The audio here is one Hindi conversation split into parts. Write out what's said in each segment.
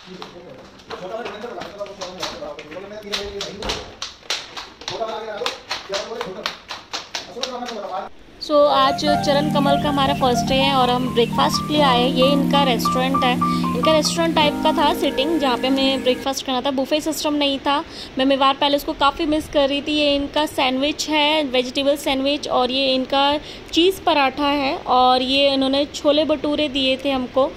आज चरण कमल का हमारा फर्स्ट डे है और हम ब्रेकफास्ट के लिए आए हैं। ये इनका रेस्टोरेंट है। इनका रेस्टोरेंट टाइप का था सिटिंग, जहाँ पे हमें ब्रेकफास्ट करना था। बुफे सिस्टम नहीं था। मैं मेवाड़ पैलेस को काफ़ी मिस कर रही थी। ये इनका सैंडविच है, वेजिटेबल सैंडविच, और ये इनका चीज़ पराठा है, और ये इन्होंने छोले भटूरे दिए थे हमको।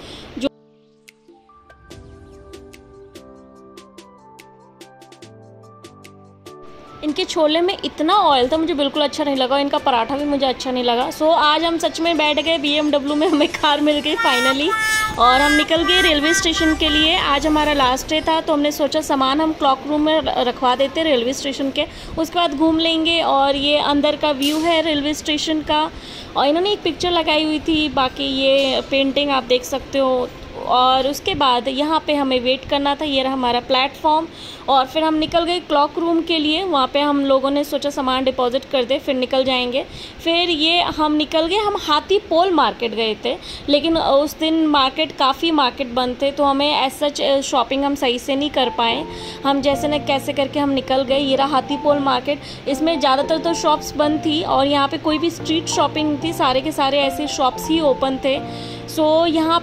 इनके छोले में इतना ऑयल था, मुझे बिल्कुल अच्छा नहीं लगा। इनका पराठा भी मुझे अच्छा नहीं लगा। आज हम सच में बैठ गए BMW में, हमें कार मिल गई फाइनली, और हम निकल गए रेलवे स्टेशन के लिए। आज हमारा लास्ट डे था, तो हमने सोचा सामान हम क्लॉक रूम में रखवा देते रेलवे स्टेशन के, उसके बाद घूम लेंगे। और ये अंदर का व्यू है रेलवे स्टेशन का, और इन्होंने एक पिक्चर लगाई हुई थी, बाकी ये पेंटिंग आप देख सकते हो। और उसके बाद यहाँ पे हमें वेट करना था। ये रहा हमारा प्लेटफॉर्म, और फिर हम निकल गए क्लॉक रूम के लिए। वहाँ पे हम लोगों ने सोचा सामान डिपॉजिट कर दे, फिर निकल जाएंगे। फिर ये हम निकल गए, हम हाथी पोल मार्केट गए थे, लेकिन उस दिन काफ़ी मार्केट बंद थे, तो हमें एज सच शॉपिंग हम सही से नहीं कर पाए। हम जैसे न कैसे करके हम निकल गए। ये रहा हाथी पोल मार्केट। इसमें ज़्यादातर तो शॉप्स बंद थी, और यहाँ पे कोई भी स्ट्रीट शॉपिंग नहीं थी, सारे के सारे ऐसे शॉप्स ही ओपन थे। यहाँ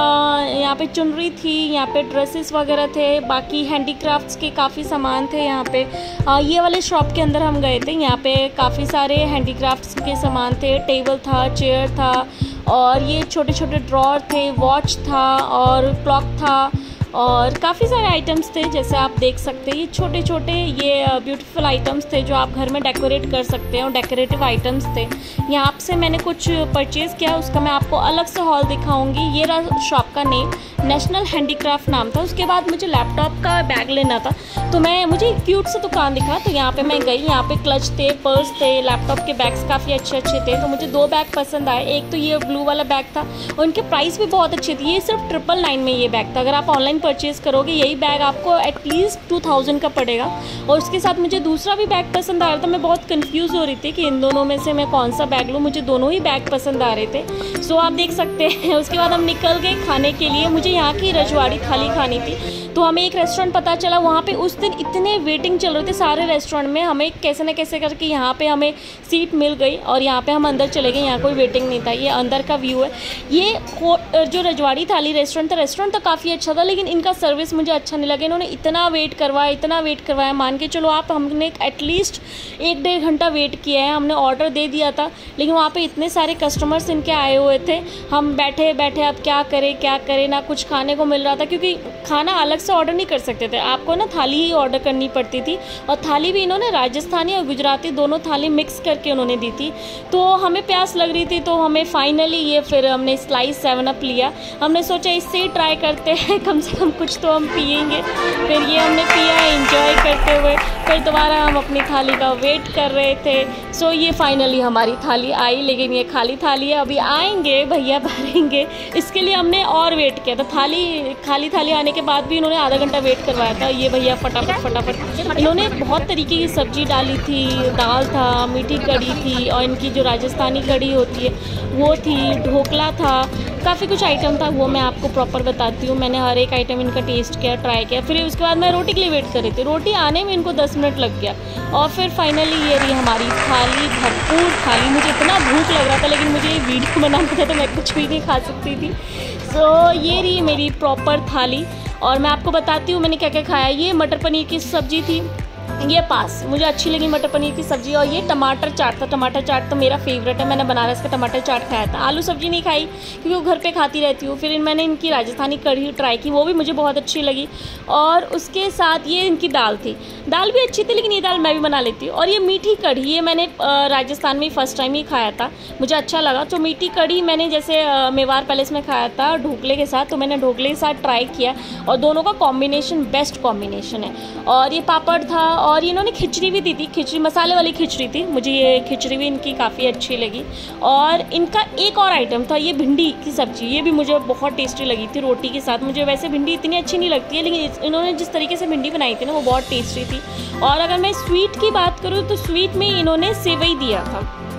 पे चुनरी थी, यहाँ पे ड्रेसेस वगैरह थे, बाकी हैंडीक्राफ्ट्स के काफ़ी सामान थे। यहाँ पे ये वाले शॉप के अंदर हम गए थे। यहाँ पे काफ़ी सारे हैंडीक्राफ्ट्स के सामान थे, टेबल था, चेयर था, और ये छोटे छोटे ड्रॉर थे, वॉच था, और क्लॉक था, और काफ़ी सारे आइटम्स थे। जैसे आप देख सकते हैं, ये छोटे छोटे ये ब्यूटीफुल आइटम्स थे जो आप घर में डेकोरेट कर सकते हैं, और डेकोरेटिव आइटम्स थे। यहाँ से मैंने कुछ परचेज़ किया, उसका मैं आपको अलग से हॉल दिखाऊंगी। ये रहा शॉप का नेम, नेशनल हैंडीक्राफ्ट नाम था। उसके बाद मुझे लैपटॉप का बैग लेना था, तो मुझे एक क्यूट सा दुकान दिखा, तो यहाँ पे मैं गई। यहाँ पे क्लच थे, पर्स थे, लैपटॉप के बैग्स काफ़ी अच्छे अच्छे थे, तो मुझे 2 बैग पसंद आए। एक तो ये ब्लू वाला बैग था, और इनके प्राइस भी बहुत अच्छे थे। ये सिर्फ 999 में ये बैग था। अगर आप ऑनलाइन परचेज़ करोगे, यही बैग आपको एटलीस्ट 2000 का पड़ेगा। और उसके साथ मुझे दूसरा भी बैग पसंद आ रहा था। मैं बहुत कंफ्यूज हो रही थी कि इन दोनों में से मैं कौन सा बैग लूँ। मुझे दोनों ही बैग पसंद आ रहे थे, आप देख सकते हैं। उसके बाद हम निकल गए खाने के लिए। मुझे यहाँ की रजवाड़ी थाली खानी थी, तो हमें एक रेस्टोरेंट पता चला। वहाँ पे उस दिन इतने वेटिंग चल रहे थे सारे रेस्टोरेंट में, हमें कैसे न कैसे करके यहाँ पे हमें सीट मिल गई, और यहाँ पे हम अंदर चले गए। यहाँ कोई वेटिंग नहीं था। ये अंदर का व्यू है। ये जो रजवाड़ी थाली रेस्टोरेंट तो काफ़ी अच्छा था, लेकिन इनका सर्विस मुझे अच्छा नहीं लगा। इन्होंने इतना वेट करवाया, मान के चलो आप, हमने एटलीस्ट 1-1.5 घंटा वेट किया है। हमने ऑर्डर दे दिया था, लेकिन वहाँ पे इतने सारे कस्टमर्स इनके आए हुए थे। हम बैठे अब क्या करें, ना कुछ खाने को मिल रहा था, क्योंकि खाना अलग से ऑर्डर नहीं कर सकते थे, आपको ना थाली ही ऑर्डर करनी पड़ती थी। और थाली भी इन्होंने राजस्थानी और गुजराती दोनों थाली मिक्स करके उन्होंने दी थी। तो हमें प्यास लग रही थी, तो हमें फाइनली फिर हमने स्लाइस 7 अप लिया। हमने सोचा इससे ही ट्राई करते हैं, कम से कम कुछ तो हम पिएंगे। फिर ये हमने पिया, एंजॉय करते हुए। फिर दोबारा हम अपनी थाली का वेट कर रहे थे। ये फाइनली हमारी थाली आई, लेकिन ये खाली थाली है। अभी आएंगे भैया भरेंगे, इसके लिए हमने और वेट किया था। खाली थाली आने के बाद भी इन्होंने आधा घंटा वेट करवाया था। ये भैया फटाफट इन्होंने बहुत तरीके की सब्जी डाली थी, दाल था, मीठी कड़ी थी, और इनकी जो राजस्थानी कड़ी होती है वो थी, ढोकला था, काफ़ी कुछ आइटम था। वो मैं आपको प्रॉपर बताती हूँ। मैंने हर एक आइटम इनका टेस्ट किया, ट्राई किया। फिर उसके बाद मैं रोटी के लिए वेट कर रही थी। रोटी आने में इनको 10 मिनट लग गया, और फिर फाइनली ये रही हमारी थाली, भरपूर थाली। मुझे इतना भूख लग रहा था, लेकिन मुझे ये वीडियो बनाना था, तो मैं कुछ भी नहीं खा सकती थी। ये रही मेरी प्रॉपर थाली, और मैं आपको बताती हूँ मैंने क्या क्या खाया। ये मटर पनीर की सब्ज़ी थी, ये पास मुझे अच्छी लगी मटर पनीर की सब्ज़ी, और ये टमाटर चाट था। टमाटर चाट तो मेरा फेवरेट है, मैंने बनारस का टमाटर चाट खाया था। आलू सब्ज़ी नहीं खाई, क्योंकि वो घर पे खाती रहती हूँ। फिर मैंने इनकी राजस्थानी कढ़ी ट्राई की, वो भी मुझे बहुत अच्छी लगी। और उसके साथ ये इनकी दाल थी, दाल भी अच्छी थी, लेकिन ये दाल मैं भी बना लेती हूँ। और ये मीठी कढ़ी, ये मैंने राजस्थान में फर्स्ट टाइम ही खाया था, मुझे अच्छा लगा। तो मीठी कढ़ी मैंने जैसे मेवाड़ पैलेस में खाया था ढोकले के साथ, तो मैंने ढोकले के साथ ट्राई किया, और दोनों का कॉम्बिनेशन बेस्ट कॉम्बिनेशन है। और ये पापड़ था, और इन्होंने खिचड़ी भी दी थी, खिचड़ी मसाले वाली खिचड़ी थी। मुझे ये खिचड़ी भी इनकी काफ़ी अच्छी लगी। और इनका एक और आइटम था, ये भिंडी की सब्ज़ी, ये भी मुझे बहुत टेस्टी लगी थी रोटी के साथ। मुझे वैसे भिंडी इतनी अच्छी नहीं लगती है, लेकिन इन्होंने जिस तरीके से भिंडी बनाई थी ना, वो बहुत टेस्टी थी। और अगर मैं स्वीट की बात करूँ, तो स्वीट में इन्होंने सेवई दिया था।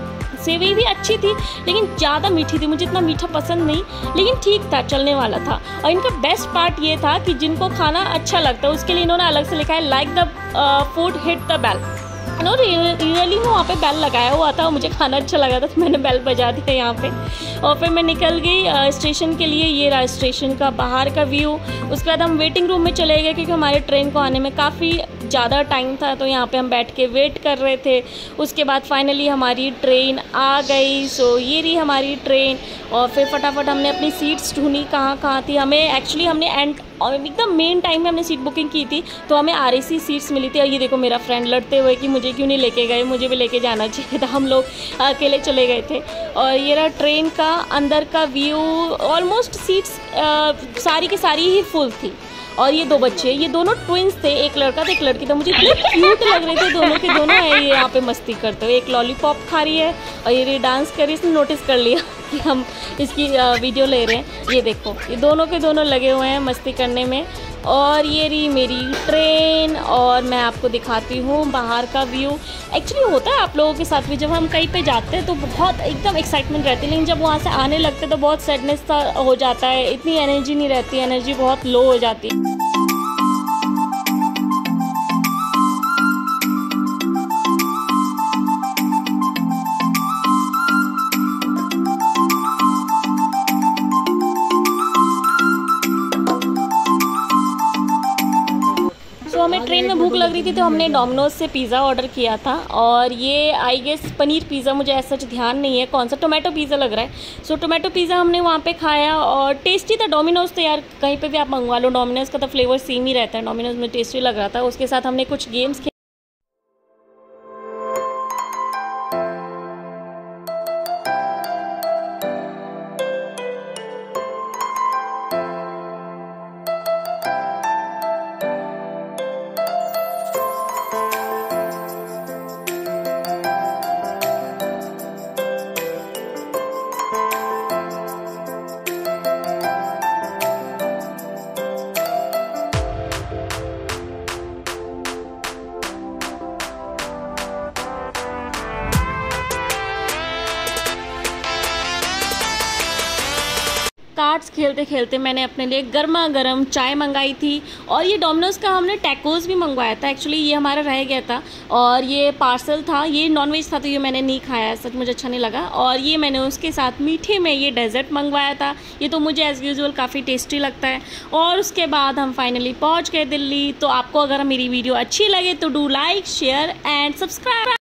सेवई भी अच्छी थी लेकिन ज़्यादा मीठी थी, मुझे इतना मीठा पसंद नहीं, लेकिन ठीक था, चलने वाला था। और इनका बेस्ट पार्ट ये था कि जिनको खाना अच्छा लगता है उसके लिए इन्होंने अलग से लिखा है like the food hit the bell. Really में वहाँ पे बेल लगाया हुआ था और मुझे खाना अच्छा लगा था तो मैंने बेल बजा दिया यहाँ पे। और फिर मैं निकल गई स्टेशन के लिए। ये रहा स्टेशन का बाहर का व्यू। उसके बाद हम वेटिंग रूम में चले गए क्योंकि हमारे ट्रेन को आने में काफ़ी ज़्यादा टाइम था, तो यहाँ पे हम बैठ के वेट कर रहे थे। उसके बाद फाइनली हमारी ट्रेन आ गई। सो ये रही हमारी ट्रेन। और फिर फटाफट हमने अपनी सीट्स ढूंढी कहाँ थी। हमें एक्चुअली हमने एकदम मेन टाइम में हमने सीट बुकिंग की थी तो हमें RAC सीट्स मिली थी। और ये देखो मेरा फ्रेंड लड़ते हुए कि मुझे क्यों नहीं लेके गए, मुझे भी लेके जाना चाहिए था, हम लोग अकेले चले गए थे। और ये रहा ट्रेन का अंदर का व्यू। ऑलमोस्ट सीट्स सारी की सारी ही फुल थी। और ये 2 बच्चे, ये दोनों ट्विंस थे, एक लड़का था एक लड़की था, मुझे इतने क्यूट लग रहे थे दोनों के दोनों। है ये यहाँ पे मस्ती करते हुए, एक लॉलीपॉप खा रही है और ये डांस कर रही है। इसने नोटिस कर लिया कि हम इसकी वीडियो ले रहे हैं। ये देखो ये दोनों के दोनों लगे हुए हैं मस्ती करने में। और ये रही मेरी ट्रेन और मैं आपको दिखाती हूँ बाहर का व्यू। एक्चुअली होता है आप लोगों के साथ भी, जब हम कहीं पे जाते हैं तो बहुत एकदम एक्साइटमेंट रहती है, लेकिन जब वहाँ से आने लगते तो बहुत सैडनेस सा हो जाता है, इतनी एनर्जी नहीं रहती, एनर्जी बहुत लो हो जाती है। हमें ट्रेन में भूख लग रही थी तो हमने डोमिनोज से पिज़्ज़ा ऑर्डर किया था। और ये आई गेस पनीर पिज़्ज़ा, मुझे ऐसा सच ध्यान नहीं है कौन सा, टोमेटो पिज़्ज़ा लग रहा है। सो टोमेटो पिज़्ज़ा हमने वहाँ पे खाया और टेस्टी था। डोमिनोज तो यार कहीं पे भी आप मंगवा लो, डोमिनोज का तो फ्लेवर सेम ही रहता है, डोमिनोज में टेस्टी लग रहा था। उसके साथ हमने कुछ गेम्स कार्ड्स खेलते खेलते मैंने अपने लिए गर्मा गर्म चाय मंगाई थी। और ये डोमिनोज का हमने टैकोस भी मंगवाया था, एक्चुअली ये हमारा रह गया था और ये पार्सल था, ये नॉनवेज था तो ये मैंने नहीं खाया, सच मुझे अच्छा नहीं लगा। और ये मैंने उसके साथ मीठे में ये डेजर्ट मंगवाया था, ये तो मुझे एज़ यूजुअल काफ़ी टेस्टी लगता है। और उसके बाद हम फाइनली पहुँच गए दिल्ली। तो आपको अगर मेरी वीडियो अच्छी लगे तो do like share and subscribe.